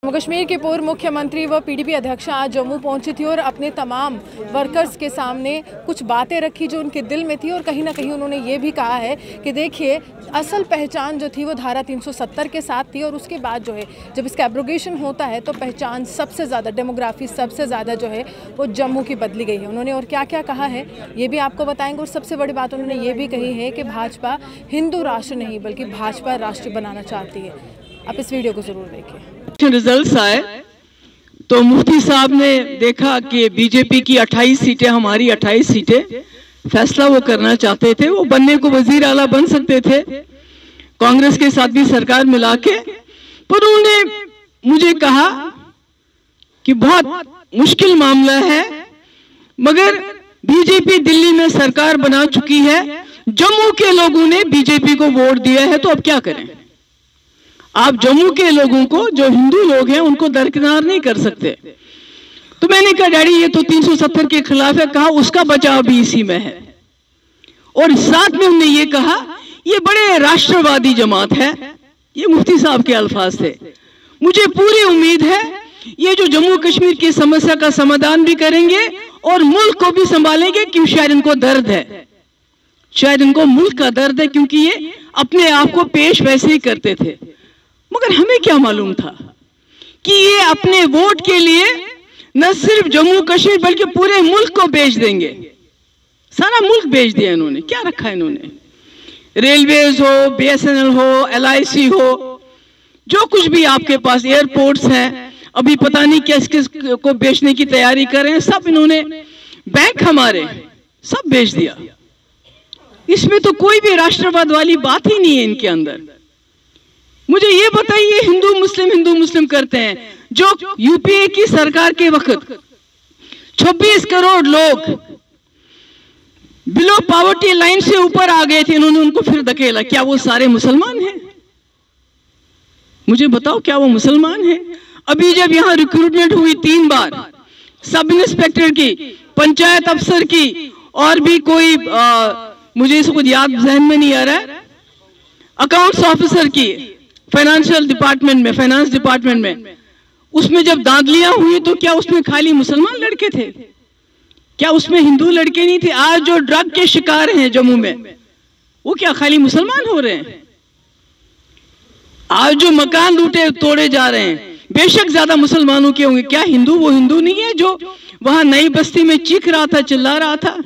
जम्मू कश्मीर के पूर्व मुख्यमंत्री व पीडीपी अध्यक्ष आज जम्मू पहुंची थी और अपने तमाम वर्कर्स के सामने कुछ बातें रखी जो उनके दिल में थी। और कहीं ना कहीं उन्होंने ये भी कहा है कि देखिए, असल पहचान जो थी वो धारा 370 के साथ थी और उसके बाद जो है जब इसका एब्रोगेशन होता है तो पहचान सबसे ज़्यादा, डेमोग्राफी सबसे ज़्यादा जो है वो जम्मू की बदली गई है। उन्होंने और क्या क्या कहा है ये भी आपको बताएंगे। और सबसे बड़ी बात उन्होंने ये भी कही है कि भाजपा हिंदू राष्ट्र नहीं बल्कि भाजपा राष्ट्र बनाना चाहती है। आप इस वीडियो को ज़रूर देखिए। रिजल्ट्स आए तो मुफ्ती साहब ने देखा कि बीजेपी की 28 सीटें, हमारी 28 सीटें, फैसला वो करना चाहते थे। वो बनने को वजीर आला बन सकते थे कांग्रेस के साथ भी सरकार मिला के, पर उन्होंने मुझे कहा कि बहुत मुश्किल मामला है, मगर बीजेपी दिल्ली में सरकार बना चुकी है, जम्मू के लोगों ने बीजेपी को वोट दिया है, तो अब क्या करें। आप जम्मू के लोगों को, जो हिंदू लोग हैं, उनको दरकिनार नहीं कर सकते। तो मैंने कहा डैडी ये तो 370 के खिलाफ है। कहा उसका बचाव भी इसी में है। और साथ में उन्होंने ये कहा ये बड़े राष्ट्रवादी जमात है। ये मुफ्ती साहब के अल्फाज थे। मुझे पूरी उम्मीद है ये जो जम्मू कश्मीर की समस्या का समाधान भी करेंगे और मुल्क को भी संभालेंगे, क्योंकि शायद इनको दर्द है, शायद इनको मुल्क का दर्द है, क्योंकि ये अपने आप को पेश वैसे ही करते थे। मगर हमें क्या मालूम था कि ये अपने वोट के लिए न सिर्फ जम्मू कश्मीर बल्कि पूरे मुल्क को बेच देंगे। सारा मुल्क बेच दिया इन्होंने। क्या रखा इन्होंने? रेलवेज हो, BSNL हो, LIC हो, जो कुछ भी आपके पास, एयरपोर्ट्स हैं, अभी पता नहीं किस किस को बेचने की तैयारी कर रहे हैं, सब इन्होंने, बैंक हमारे सब बेच दिया। इसमें तो कोई भी राष्ट्रवाद वाली बात ही नहीं है इनके अंदर। मुझे ये बताइए, हिंदू मुस्लिम करते हैं। जो यूपीए की सरकार के वक्त 26 करोड़ लोग बिलो पॉवर्टी लाइन से ऊपर आ गए थे, इन्होंने उनको फिर धकेला। क्या वो सारे मुसलमान हैं? मुझे बताओ, क्या वो मुसलमान हैं? अभी जब यहां रिक्रूटमेंट हुई 3 बार, सब इंस्पेक्टर की, पंचायत अफसर की, और भी कोई मुझे इसको याद जहन में नहीं आ रहा है, अकाउंट्स ऑफिसर की, फाइनेंशियल डिपार्टमेंट में, फाइनेंस डिपार्टमेंट में, उसमें जब दाखिलियां हुई तो क्या उसमें खाली मुसलमान लड़के थे? क्या उसमें हिंदू लड़के नहीं थे? आज जो ड्रग के शिकार हैं जम्मू में, वो क्या खाली मुसलमान हो रहे हैं? आज जो मकान लूटे तोड़े जा रहे हैं, बेशक ज्यादा मुसलमानों के होंगे। क्या हिंदू वो हिंदू नहीं है जो वहां नई बस्ती में चीख रहा था, चिल्ला रहा था?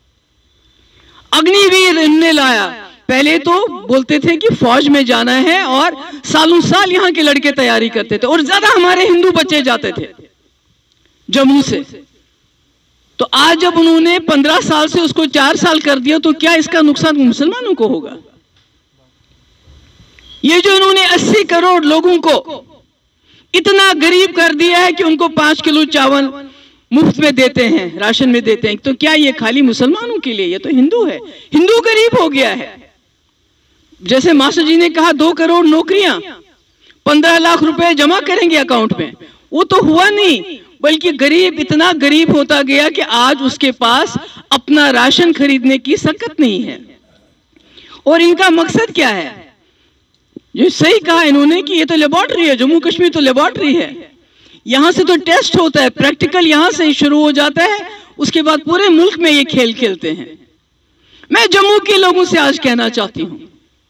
अग्निवीर इनने लाया। पहले तो बोलते थे कि फौज में जाना है और सालों साल यहां के लड़के तैयारी करते थे और ज्यादा हमारे हिंदू बच्चे जाते थे जम्मू से। तो आज जब उन्होंने 15 साल से उसको 4 साल कर दिया, तो क्या इसका नुकसान मुसलमानों को होगा? ये जो इन्होंने 80 करोड़ लोगों को इतना गरीब कर दिया है कि उनको 5 किलो चावल मुफ्त में देते हैं, राशन में देते हैं, तो क्या ये खाली मुसलमानों के लिए? ये तो हिंदू है, हिंदू गरीब हो गया है। जैसे मास्टर जी ने कहा 2 करोड़ नौकरियां, 15 लाख रुपए जमा करेंगे अकाउंट में, वो तो हुआ नहीं, बल्कि गरीब इतना गरीब होता गया कि आज उसके पास अपना राशन खरीदने की सकत नहीं है। और इनका मकसद क्या है? ये सही कहा इन्होंने कि ये तो लेबोरेटरी है, जम्मू कश्मीर तो लेबोरेटरी है। यहां से तो टेस्ट होता है, प्रैक्टिकल यहां से ही शुरू हो जाता है, उसके बाद पूरे मुल्क में ये खेल खेलते हैं। मैं जम्मू के लोगों से आज कहना चाहती हूं,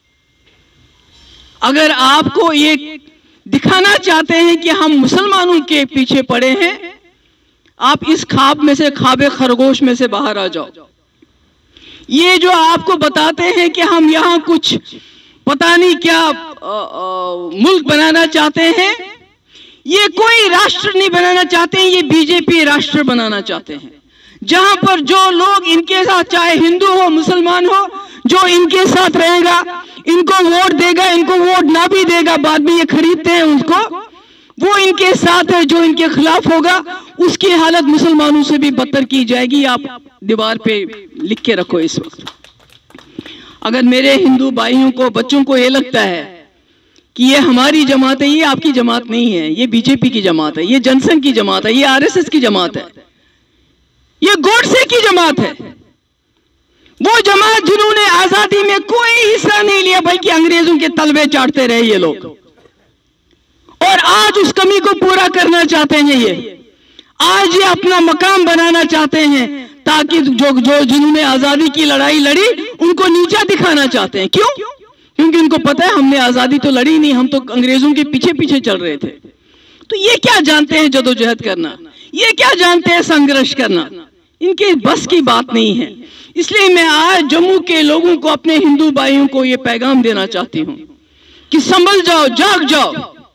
अगर आपको ये दिखाना चाहते हैं कि हम मुसलमानों के पीछे पड़े हैं, आप इस ख्वाब में से, ख्वाबे खरगोश में से बाहर आ जाओ। ये जो आपको बताते हैं कि हम यहां कुछ पता नहीं क्या मुल्क बनाना चाहते हैं, ये कोई राष्ट्र नहीं बनाना चाहते हैं, ये बीजेपी राष्ट्र बनाना चाहते हैं, जहां पर जो लोग इनके साथ, चाहे हिंदू हो मुसलमान हो, जो इनके साथ रहेगा, इनको वोट देगा, इनको वोट ना भी देगा, बाद में ये खरीदते हैं उसको, वो इनके साथ है। जो इनके खिलाफ होगा उसकी हालत मुसलमानों से भी बदतर की जाएगी। आप दीवार पे लिख के रखो इस वक्त। अगर मेरे हिंदू भाइयों को, बच्चों को ये लगता है कि ये हमारी जमात है, ये आपकी जमात नहीं है, ये बीजेपी की जमात है, ये जनसंघ की जमात है, ये RSS की जमात है, ये गोडसे की जमात है। वो जमात जिन्होंने आजादी में कोई हिस्सा नहीं लिया, बल्कि अंग्रेजों के तलवे चाटते रहे ये लोग। और आज उस कमी को पूरा करना चाहते हैं। ये आज ये अपना मकाम बनाना चाहते हैं, ताकि जो जिन्होंने आजादी की लड़ाई लड़ी उनको नीचा दिखाना चाहते हैं। क्यों? क्योंकि उनको पता है हमने आजादी तो लड़ी नहीं, हम तो अंग्रेजों के पीछे पीछे चल रहे थे। तो ये क्या जानते हैं जदोजहद करना, ये क्या जानते हैं संघर्ष करना, इनके बस की बात नहीं है। इसलिए मैं आज जम्मू के लोगों को, अपने हिंदू भाइयों को ये पैगाम देना चाहती हूं कि संभल जाओ, जाग जाओ।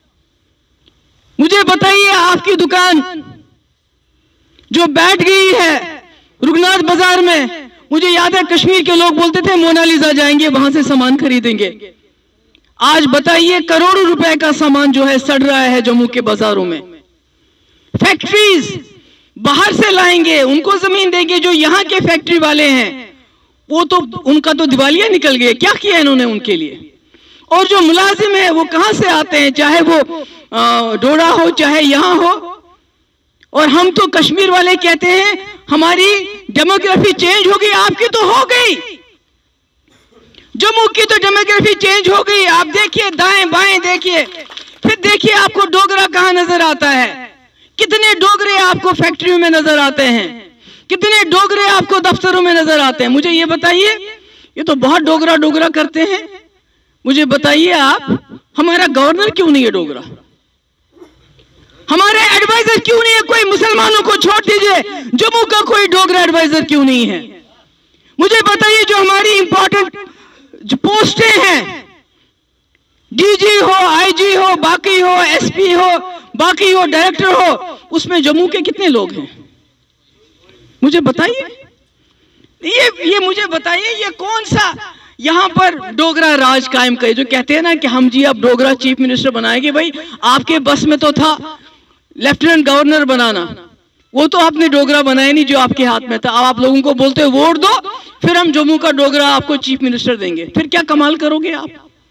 मुझे बताइए, आपकी दुकान जो बैठ गई है रुगनाथ बाजार में, मुझे याद है कश्मीर के लोग बोलते थे मोनालिसा जाएंगे वहां से सामान खरीदेंगे। आज बताइए करोड़ों रुपए का सामान जो है सड़ रहा है जम्मू के बाजारों में। फैक्ट्रीज बाहर से लाएंगे, उनको जमीन देंगे। जो यहाँ के फैक्ट्री वाले हैं वो तो उनका तो दिवालिया निकल गए, क्या किया इन्होंने उनके लिए। और जो मुलाजिम है वो कहां से आते हैं, चाहे वो डोडा हो चाहे यहां हो। और हम तो कश्मीर वाले कहते हैं हमारी डेमोग्राफी चेंज हो गई, आपकी तो हो गई। जम्मू की तो डेमोग्राफी चेंज हो गई। आप देखिए दाएं बाएं देखिए, फिर देखिए आपको डोगरा कहां नजर आता है। कितने डोगरे आपको फैक्ट्रियों में नजर आते हैं, कितने डोगरे आपको दफ्तरों में नजर आते हैं। मुझे ये बताइए, ये तो बहुत डोगरा डोगरा करते हैं। मुझे बताइए आप, हमारा गवर्नर क्यों नहीं है डोगरा? हमारे एडवाइजर क्यों नहीं है? कोई मुसलमानों को छोड़ दीजिए, जम्मू का कोई डोगरा एडवाइजर क्यों नहीं है? मुझे बताइए, जो हमारी इंपॉर्टेंट जो पोस्टें हैं, डीजी हो, आईजी हो, बाकी हो, एसपी हो, बाकी हो, डायरेक्टर हो, उसमें जम्मू के कितने लोग हैं? मुझे बताइए। ये मुझे बताइए, ये कौन सा यहां पर डोगरा राज कायम करे? जो कहते हैं ना कि हम जी अब डोगरा चीफ मिनिस्टर बनाएंगे। भाई आपके बस में तो था लेफ्टिनेंट गवर्नर बनाना, वो तो आपने डोगरा बनाया नहीं जो आपके हाथ में था। अब आप लोगों को बोलते हो वोट दो, फिर हम जम्मू का डोगरा आपको चीफ मिनिस्टर देंगे, फिर क्या कमाल करोगे आप?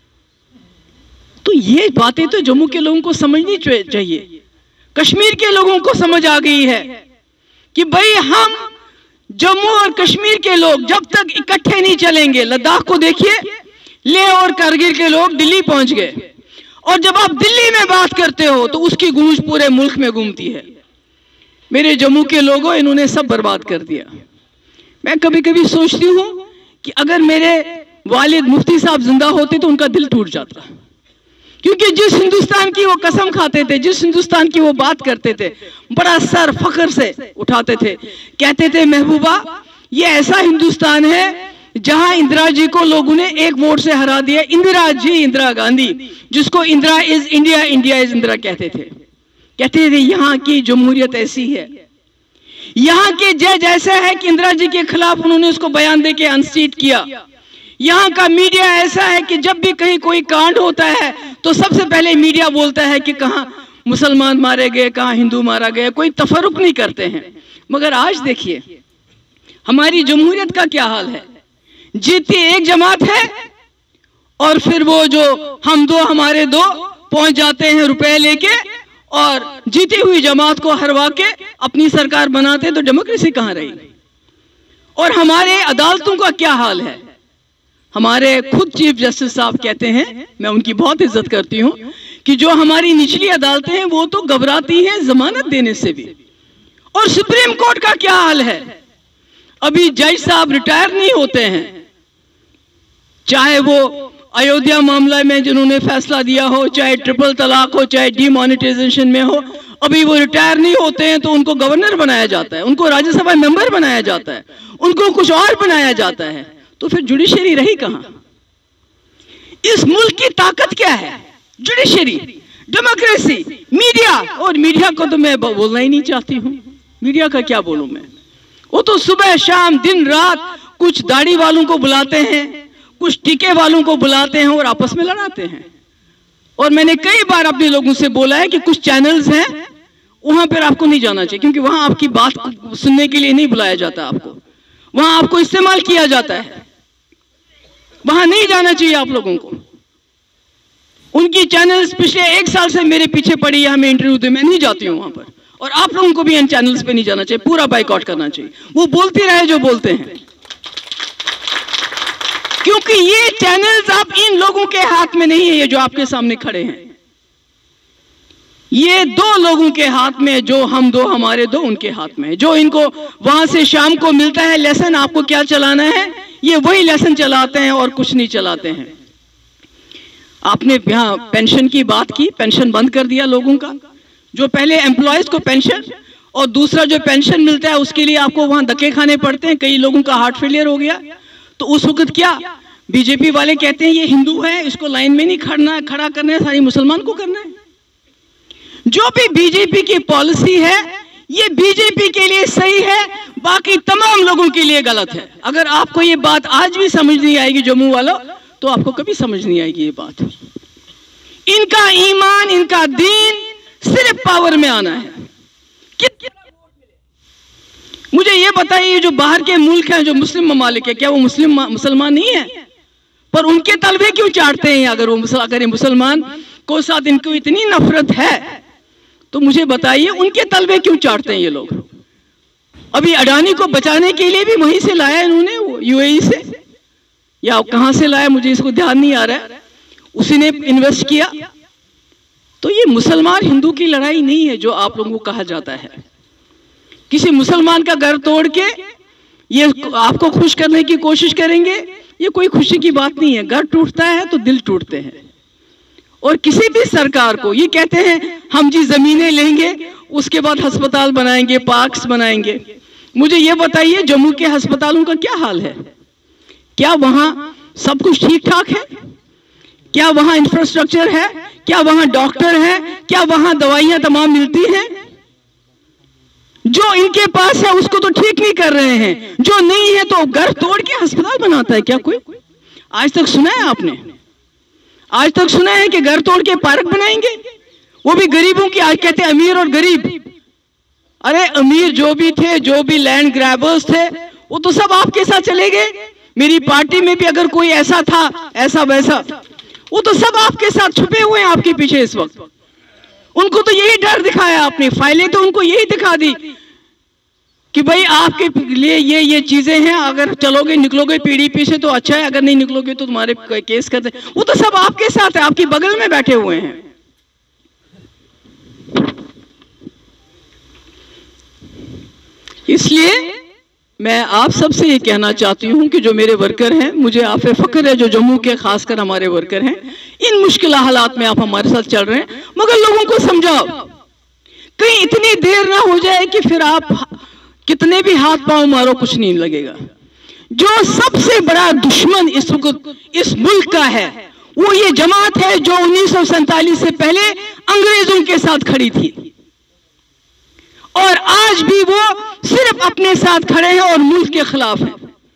तो ये बातें तो जम्मू के लोगों को समझनी चाहिए। कश्मीर के लोगों को समझ आ गई है कि भाई हम जम्मू और कश्मीर के लोग जब तक इकट्ठे नहीं चलेंगे। लद्दाख को देखिए, लेह और कारगिल के लोग दिल्ली पहुंच गए, और जब आप दिल्ली में बात करते हो तो उसकी गूंज पूरे मुल्क में घूमती है। मेरे जम्मू के लोगों, इन्होंने सब बर्बाद कर दिया। मैं कभी कभी सोचती हूं कि अगर मेरे वालिद मुफ्ती साहब जिंदा होते तो उनका दिल टूट जाता, क्योंकि जिस हिंदुस्तान की वो कसम खाते थे, जिस हिंदुस्तान की वो बात करते थे, बड़ा सर फख्र से उठाते थे। कहते थे महबूबा, ये ऐसा हिंदुस्तान है जहां इंदिरा जी को लोगों ने एक वोट से हरा दिया। इंदिरा जी, इंदिरा गांधी, जिसको Indira is India, India is Indira कहते थे। कहते थे यहाँ की जमहूरियत ऐसी है, यहाँ के जज ऐसा है कि इंदिरा जी के खिलाफ उन्होंने उसको बयान देके अनसीट किया। यहाँ का मीडिया ऐसा है कि जब भी कहीं कोई कांड होता है तो सबसे पहले मीडिया बोलता है कि कहाँ मुसलमान मारे गए, कहाँ हिंदू मारा गया, कोई तफरुक नहीं करते हैं। मगर आज देखिए हमारी जमहूरियत का क्या हाल है। जीती एक जमात है और फिर वो जो हम दो हमारे दो पहुंच जाते हैं रुपए लेके, और जीती हुई जमात को हरवा के अपनी सरकार बनाते। तो डेमोक्रेसी कहां रही? और हमारे अदालतों का क्या हाल है? हमारे खुद चीफ जस्टिस साहब कहते हैं, मैं उनकी बहुत इज्जत करती हूं, कि जो हमारी निचली अदालतें हैं वो तो घबराती हैं जमानत देने से भी। और सुप्रीम कोर्ट का क्या हाल है? अभी जज साहब रिटायर नहीं होते हैं, चाहे वो अयोध्या मामला में जिन्होंने फैसला दिया हो, चाहे ट्रिपल तलाक हो, चाहे डीमोनेटाइजेशन में हो, अभी वो रिटायर नहीं होते हैं। तो उनको गवर्नर बनाया जाता है, उनको राज्यसभा मेंबर बनाया जाता है, उनको कुछ और बनाया जाता है। तो फिर जुडिशरी रही कहां? इस मुल्क की ताकत क्या है? Judiciary, democracy, media. और मीडिया को तो मैं बोलना ही नहीं चाहती हूं। मीडिया का क्या बोलूं मैं? वो तो सुबह शाम दिन रात कुछ दाढ़ी वालों को बुलाते हैं, कुछ टीके वालों को बुलाते हैं और आपस में लड़ाते हैं। और मैंने कई बार अपने लोगों से बोला है कि कुछ चैनल्स हैं वहां पर आपको नहीं जाना चाहिए, क्योंकि वहां आपकी बात सुनने के लिए नहीं बुलाया जाता आपको, वहां आपको इस्तेमाल किया जाता है। वहां नहीं जाना चाहिए आप लोगों को। उनकी चैनल्स पिछले 1 साल से मेरे पीछे पड़ी है, हमें इंटरव्यू दे, मैं नहीं जाती हूं वहां पर। और आप लोगों को भी इन चैनल्स पे नहीं जाना चाहिए, पूरा बाइकआउट करना चाहिए। वो बोलते रहे जो बोलते हैं, क्योंकि ये चैनल्स आप इन लोगों के हाथ में नहीं है, ये जो आपके सामने खड़े हैं। ये दो लोगों के हाथ में है, जो हम दो हमारे दो उनके हाथ में है। जो इनको वहां से शाम को मिलता है लेसन, आपको क्या चलाना है, ये वही लेसन चलाते हैं और कुछ नहीं चलाते हैं। आपने यहाँ पेंशन की बात की, पेंशन बंद कर दिया लोगों का। जो पहले एम्प्लॉयज को पेंशन और दूसरा जो पेंशन मिलता है उसके लिए आपको वहां धक्के खाने पड़ते हैं। कई लोगों का हार्ट फेलियर हो गया, तो उस वक्त क्या बीजेपी वाले कहते हैं ये हिंदू है, इसको लाइन में नहीं खड़ा करना है, सारी मुसलमान को करना है। जो भी बीजेपी की पॉलिसी है ये बीजेपी के लिए सही है, बाकी तमाम लोगों के लिए गलत है। अगर आपको ये बात आज भी समझ नहीं आएगी जम्मू वालों, तो आपको कभी समझ नहीं आएगी ये बात। इनका ईमान, इनका दीन सिर्फ पावर में आना है। मुझे ये बताइए, जो बाहर के मुल्क हैं, जो मुस्लिम ममालिक है, क्या वो मुसलमान नहीं है? पर उनके तलवे क्यों चाटते हैं? अगर मुसलमान को साथ इनको इतनी नफरत है तो मुझे बताइए उनके तलवे क्यों चाटते हैं ये लोग? अभी अडानी को बचाने के लिए भी वहीं से लाया इन्होंने, यूएई से या कहां से लाया मुझे इसको ध्यान नहीं आ रहा है, उसी ने इन्वेस्ट किया। तो ये मुसलमान हिंदू की लड़ाई नहीं है जो आप लोगों को कहा जाता है। किसी मुसलमान का घर तोड़ के ये आपको खुश करने की कोशिश करेंगे, ये कोई खुशी की बात नहीं है। घर टूटता है तो दिल टूटते हैं। और किसी भी सरकार को ये कहते हैं हम जी जमीनें लेंगे, उसके बाद अस्पताल बनाएंगे, पार्क्स बनाएंगे। मुझे ये बताइए जम्मू के अस्पतालों का क्या हाल है? क्या वहां सब कुछ ठीक ठाक है? क्या वहां इंफ्रास्ट्रक्चर है? क्या वहां डॉक्टर है? क्या वहां दवाइयां तमाम मिलती हैं? जो इनके पास है उसको तो ठीक नहीं कर रहे हैं, जो नहीं है तो घर तोड़ के अस्पताल बनाता है क्या कोई? आज तक सुना है आपने? आज तक सुना है कि घर तोड़ के पार्क बनाएंगे, वो भी गरीबों की? आज कहते हैं अमीर और गरीब। अरे अमीर जो भी थे, जो भी लैंड ग्रैबर्स थे, वो तो सब आपके साथ चले गए। मेरी पार्टी में भी अगर कोई ऐसा था, ऐसा वैसा, वो तो सब आपके साथ छुपे हुए हैं आपके पीछे इस वक्त। उनको तो यही डर दिखाया आपने, फाइलें तो उनको यही दिखा दी कि भाई आपके लिए ये चीजें हैं, अगर चलोगे निकलोगे पीडीपी से तो अच्छा है, अगर नहीं निकलोगे तो तुम्हारे केस करते। वो तो सब आपके साथ है, आपकी बगल में बैठे हुए हैं। इसलिए मैं आप सबसे ये कहना चाहती हूं कि जो मेरे वर्कर हैं, मुझे आप पे फख्र है जो जम्मू के खासकर हमारे वर्कर हैं, इन मुश्किल हालात में आप हमारे साथ चल रहे हैं, मगर लोगों को समझाओ। कहीं इतनी देर ना हो जाए कि फिर आप कितने भी हाथ पांव मारो कुछ नहीं लगेगा। जो सबसे बड़ा दुश्मन इस वक्त इस मुल्क का है वो ये जमात है जो 1947 से पहले अंग्रेजों के साथ खड़ी थी, और आज भी वो सिर्फ अपने साथ खड़े हैं और मुल्क के खिलाफ है।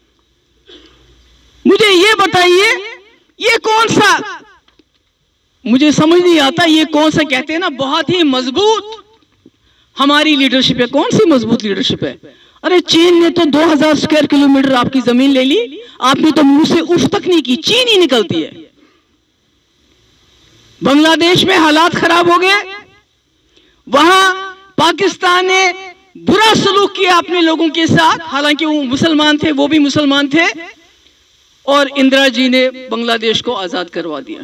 मुझे ये बताइए, ये कौन सा, मुझे समझ नहीं आता, ये कौन सा कहते हैं ना बहुत ही मजबूत हमारी लीडरशिप है। कौन सी मजबूत लीडरशिप है? अरे चीन ने तो 2000 स्क्वायर किलोमीटर आपकी जमीन ले ली, आपने तो मुंह से उफ तक नहीं की, चीन ही निकलती है। बांग्लादेश में हालात खराब हो गए, वहां पाकिस्तान ने बुरा सलूक किया अपने लोगों के साथ, हालांकि वो मुसलमान थे, वो भी मुसलमान थे, और इंदिरा जी ने बांग्लादेश को आजाद करवा दिया।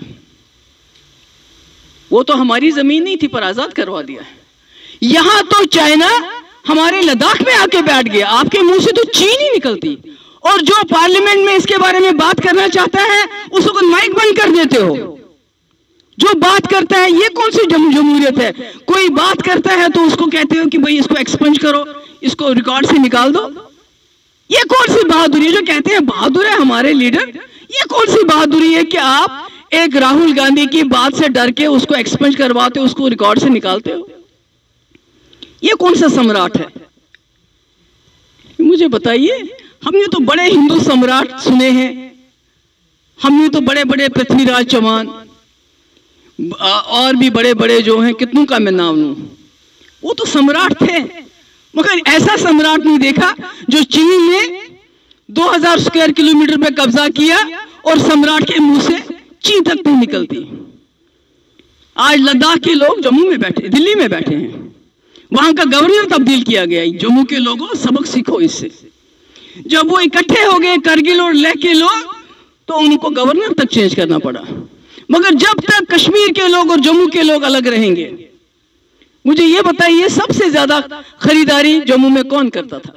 वो तो हमारी जमीन नहीं थी पर आजाद करवा दिया। यहां तो चाइना हमारे लद्दाख में आके बैठ गया, आपके मुंह से तो चीन ही निकलती, और जो पार्लियामेंट में इसके बारे में बात करना चाहता है उसको माइक बंद कर देते हो। जो बात करता है, ये कौन सी जमहूरियत है? कोई बात करता है तो उसको कहते हो कि भाई इसको एक्सपंज करो, इसको रिकॉर्ड से निकाल दो। ये कौन सी बहादुरी है? जो कहते हैं बहादुर है हमारे लीडर, ये कौन सी बहादुरी है कि आप एक राहुल गांधी की बात से डर के उसको एक्सपंज करवाते हो, उसको रिकॉर्ड से निकालते हो? ये कौन सा सम्राट है? मुझे बताइए। हमने तो बड़े हिंदू सम्राट सुने हैं, हमने तो बड़े बड़े पृथ्वीराज चौहान और भी बड़े बड़े जो हैं, कितनों का मैं नाम लूं, वो तो सम्राट थे, मगर ऐसा सम्राट नहीं देखा जो चीन ने 2000 स्क्वायर किलोमीटर पे कब्जा किया और सम्राट के मुंह से चीन तक नहीं निकलती। आज लद्दाख के लोग जम्मू में बैठे, दिल्ली में बैठे हैं, वहां का गवर्नर तब्दील किया गया। जम्मू के लोगों सबक सीखो इससे। जब वो इकट्ठे हो गए करगिल और लेह के लोग, तो उनको गवर्नर तक चेंज करना पड़ा। मगर जब तक कश्मीर के लोग और जम्मू के लोग अलग रहेंगे, मुझे ये बताइए, सबसे ज्यादा खरीदारी जम्मू में कौन करता था?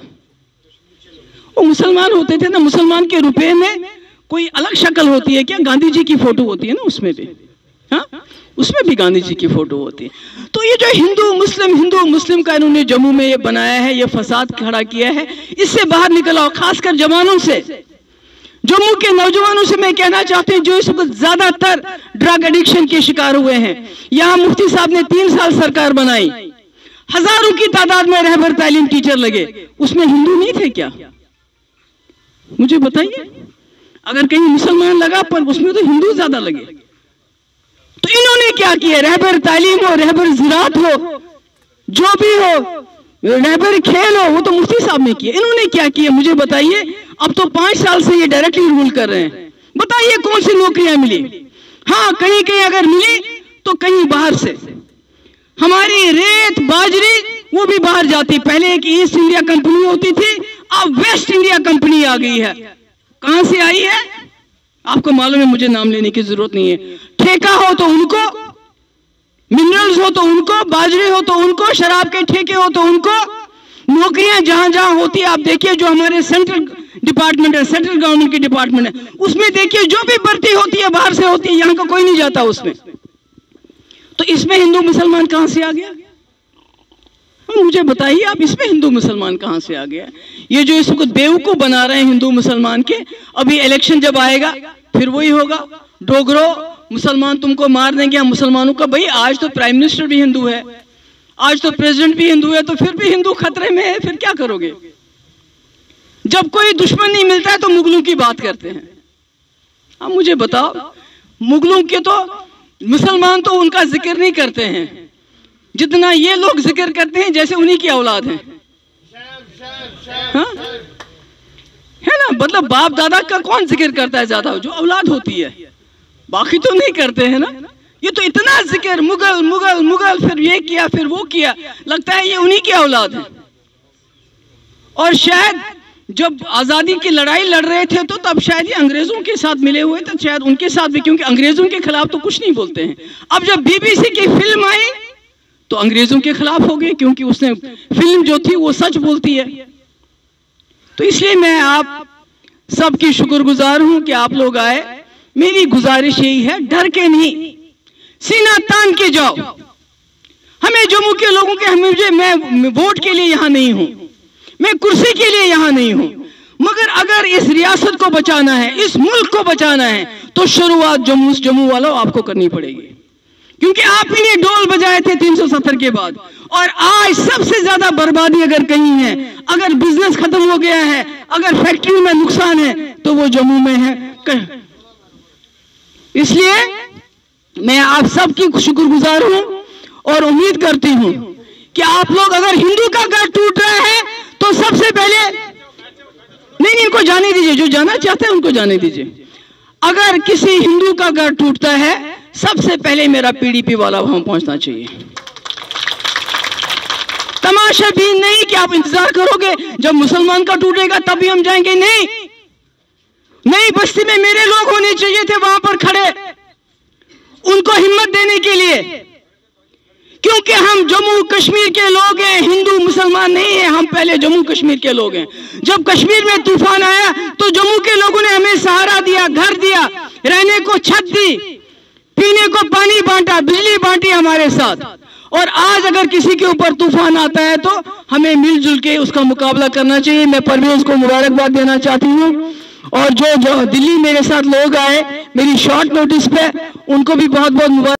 वो मुसलमान होते थे ना। मुसलमान के रुपए में कोई अलग शक्ल होती है क्या? गांधी जी की फोटो होती है ना उसमें भी, हाँ, उसमें भी गांधी जी की फोटो होती है। तो ये जो हिंदू मुस्लिम का इन्होंने जम्मू में ये बनाया है, ये फसाद खड़ा किया है, इससे बाहर निकल आओ। खासकर जवानों से, जम्मू के नौजवानों से मैं कहना चाहती हूँ जो इस वक्त ज्यादातर ड्रग एडिक्शन के शिकार हुए हैं। यहाँ मुफ्ती साहब ने 3 साल सरकार बनाई, हजारों की तादाद में रहबर तालीम टीचर लगे, उसमें हिंदू नहीं थे क्या? मुझे बताइए। अगर कहीं मुसलमान लगा पर उसमें तो हिंदू ज्यादा लगे। तो इन्होंने क्या किया? रहबर तालीम हो, रहबर ज़राअत हो, जो भी हो, रहबर खेल हो, वो तो मुफ्ती साहब ने किया। इन्होंने क्या किया मुझे बताइए। अब तो 5 साल से ये डायरेक्टली रूल कर रहे हैं। बताइए कौन सी नौकरियां मिली? हाँ, कहीं कहीं अगर मिली तो कहीं बाहर से। हमारी रेत बाजरी वो भी बाहर जाती। पहले एक ईस्ट इंडिया कंपनी होती थी, अब वेस्ट इंडिया कंपनी आ गई है। कहां से आई है आपको मालूम है, मुझे नाम लेने की जरूरत नहीं है। ठेका हो तो उनको, मिनरल्स हो तो उनको, बाजरे हो तो उनको, शराब के ठेके हो तो उनको। नौकरियां जहां जहां होती है, आप देखिए जो हमारे सेंट्रल डिपार्टमेंट है, सेंट्रल गवर्नमेंट की डिपार्टमेंट है, उसमें देखिए जो भी भर्ती होती है बाहर से होती है, यहां का कोई नहीं जाता उसमें। तो इसमें हिंदू मुसलमान कहां से आ गया? मुझे बताइए आप, इसमें हिंदू मुसलमान कहां से आ गया? ये जो इसको बेवकूफ बना रहे हैं हिंदू मुसलमान के, अभी इलेक्शन जब आएगा फिर वही होगा। डोगरो मुसलमान तुमको मार देंगे हम मुसलमानों का। भाई आज तो प्राइम मिनिस्टर भी हिंदू है, आज तो प्रेसिडेंट भी हिंदू है, तो फिर भी हिंदू खतरे में है, फिर क्या करोगे? जब कोई दुश्मन नहीं मिलता है तो मुगलों की बात करते हैं। अब मुझे बताओ, मुगलों के तो मुसलमान तो उनका जिक्र नहीं करते हैं जितना ये लोग जिक्र करते हैं, जैसे उन्हीं की औलाद है। हाँ? है ना? मतलब बाप दादा का कौन जिक्र करता है ज्यादा? जो औलाद होती है, बाकी तो नहीं करते हैं ना। ये तो इतना जिक्र, मुगल मुगल मुगल, फिर ये किया फिर वो किया, लगता है ये उन्हीं की औलाद है। और शायद जब आजादी की लड़ाई लड़ रहे थे तो तब शायद ये अंग्रेजों के साथ मिले हुए थे, शायद उनके साथ भी, क्योंकि अंग्रेजों के खिलाफ तो कुछ नहीं बोलते हैं। अब जब बीबीसी की फिल्म आई तो अंग्रेजों के खिलाफ हो गए, क्योंकि उसने फिल्म जो थी वो सच बोलती है। तो इसलिए मैं आप सबकी शुक्रगुजार हूं कि आप लोग आए। मेरी गुजारिश यही है, डर के नहीं, सीना तान के जाओ। हमें जम्मू के लोगों के, मैं वोट के लिए यहां नहीं हूं, मैं कुर्सी के लिए यहां नहीं हूं, मगर अगर इस रियासत को बचाना है, इस मुल्क को बचाना है, तो शुरुआत जम्मू वालों आपको करनी पड़ेगी। क्योंकि आप ही ने डोल बजाए थे 370 के बाद। और आज सबसे ज्यादा बर्बादी अगर कहीं है, अगर बिजनेस खत्म हो गया है, अगर फैक्ट्री में नुकसान है, तो वो जम्मू में है। इसलिए मैं आप सबकी शुक्रगुजार हूं और उम्मीद करती हूं कि आप लोग, अगर हिंदू का घर टूट रहा है तो सबसे पहले, नहीं इनको जाने दीजिए, जो जाना चाहते हैं उनको जाने दीजिए। अगर किसी हिंदू का घर टूटता है, सबसे पहले मेरा पीडीपी वाला वहां पहुंचना चाहिए। तमाशा भी नहीं कि आप इंतजार करोगे जब मुसलमान का टूटेगा तभी हम जाएंगे। नहीं, नई बस्ती में मेरे लोग होने चाहिए थे वहां पर खड़े, उनको हिम्मत देने के लिए, क्योंकि हम जम्मू कश्मीर के लोग हैं, हिंदू मुसलमान नहीं है। हम पहले जम्मू कश्मीर के लोग हैं। जब कश्मीर में तूफान आया तो जम्मू के लोगों ने हमें सहारा दिया, घर दिया, रहने को छत दी, पीने को पानी बांटा, बिजली बांटी हमारे साथ। और आज अगर किसी के ऊपर तूफान आता है तो हमें मिलजुल के उसका मुकाबला करना चाहिए। मैं परवेज को मुबारकबाद देना चाहती हूँ, और जो दिल्ली मेरे साथ लोग आए मेरी शॉर्ट नोटिस पे, उनको भी बहुत बहुत मुबारक।